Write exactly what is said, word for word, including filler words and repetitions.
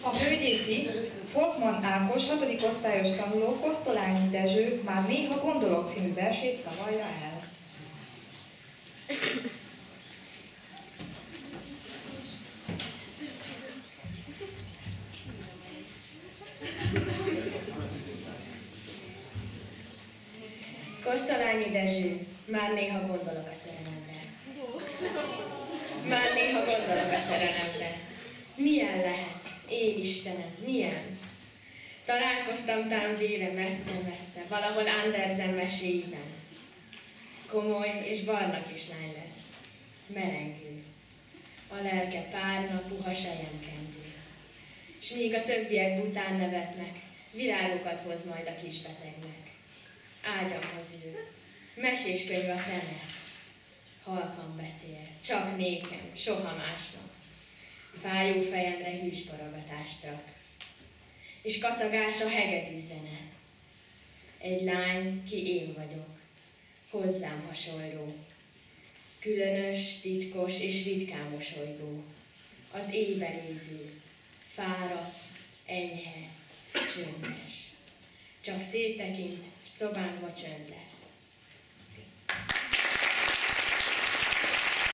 A hölgyészi Folkman Ákos hatodik osztályos tanuló Kosztolányi Dezső Már néha gondolok című versét szavalja el. Kosztolányi Dezső, már néha gondolok a szerelemre. Már néha gondolok a szerelemre. Milyen lehet? Én Istenem, milyen? Találkoztam tán vére messze-messze, valahol Andersen meséiben. Komoly és barna kislány lesz. Merengő. A lelke párna, puha selyemkendő. S míg a többiek bután nevetnek, virágokat hoz majd a kisbetegnek. Ágyamhoz ül, meséskönyv a szeme. Halkan beszél, csak nékem, soha másnak. Fájó fejemre hűs parogatást rak. És kacagás a hegedű zene. Egy lány, ki én vagyok, hozzám hasonló. Különös, titkos és ritkán mosolygó. Az éjben néző, fáradt, enyhe, csöndes. Csak széttekint, s szobánkba csönd lesz.